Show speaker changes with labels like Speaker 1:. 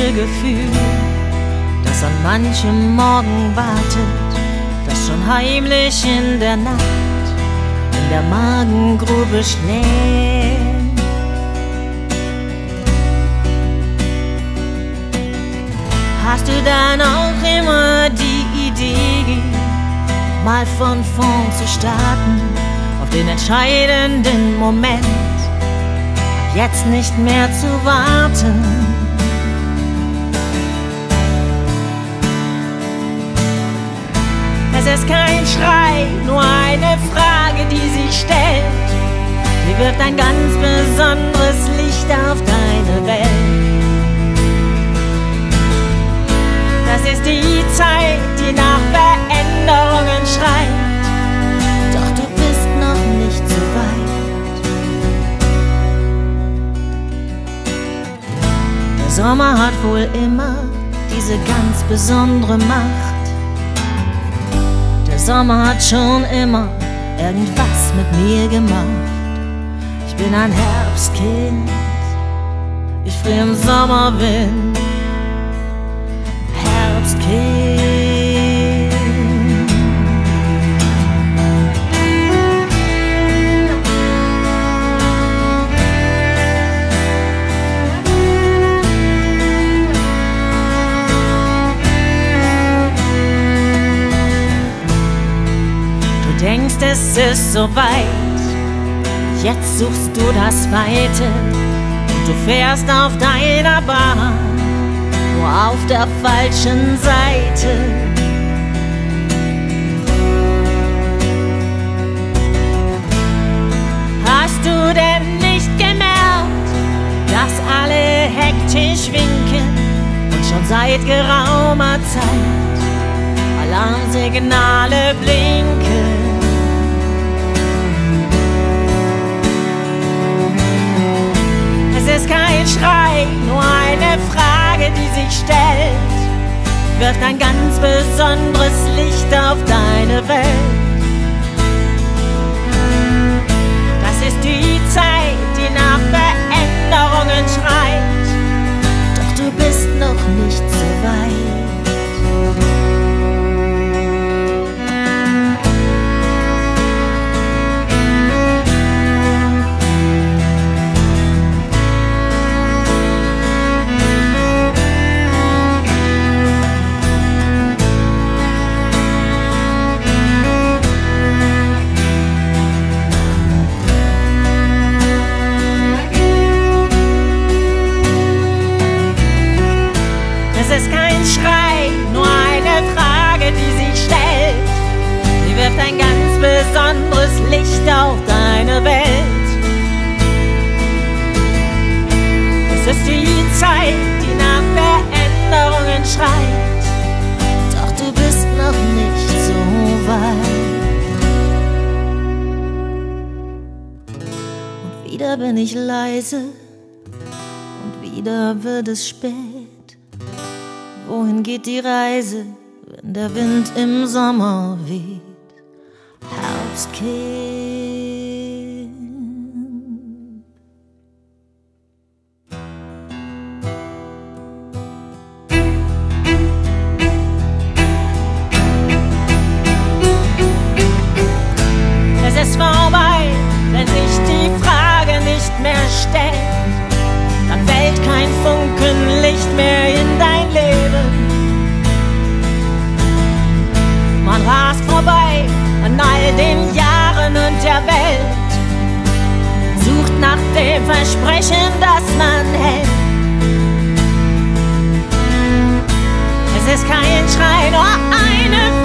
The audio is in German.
Speaker 1: Gefühl, das an manchem Morgen wartet, das schon heimlich in der Nacht in der Magengrube schläft. Hast du dann auch immer die Idee, mal von vorn zu starten, auf den entscheidenden Moment, ab jetzt nicht mehr zu warten? Es ist kein Schrei, nur eine Frage, die sich stellt. Sie wirft ein ganz besonderes Licht auf deine Welt. Das ist die Zeit, die nach Veränderungen schreit. Doch du bist noch nicht so weit. Der Sommer hat wohl immer diese ganz besondere Macht. Der Sommer hat schon immer irgendwas mit mir gemacht. Ich bin ein Herbstkind, ich friere im Sommerwind. Herbstkind. Du denkst, es ist soweit, jetzt suchst du das Weite und du fährst auf deiner Bahn, nur auf der falschen Seite. Hast du denn nicht gemerkt, dass alle hektisch winken und schon seit geraumer Zeit Alarmsignale blinken? Es ist kein Schrei, nur eine Frage, die sich stellt, wirft ein ganz besonderes Licht auf deine Welt. Das ist die Zeit, die nach Veränderungen schreit, doch du bist noch nicht so weit. Es ist kein Schrei, nur eine Frage, die sich stellt. Sie wirft ein ganz besonderes Licht auf deine Welt. Es ist die Zeit, die nach Veränderungen schreit, doch du bist noch nicht so weit. Und wieder bin ich leise und wieder wird es spät. Wohin geht die Reise, wenn der Wind im Sommer weht? Herbstkind. Es ist vorbei, wenn sich die Frage nicht mehr stellt. Dann fällt kein Funken Licht mehr in dein Leben. Man rast vorbei an all den Jahren und der Welt, sucht nach dem Versprechen, das man hält. Es ist kein Schrei, nur eine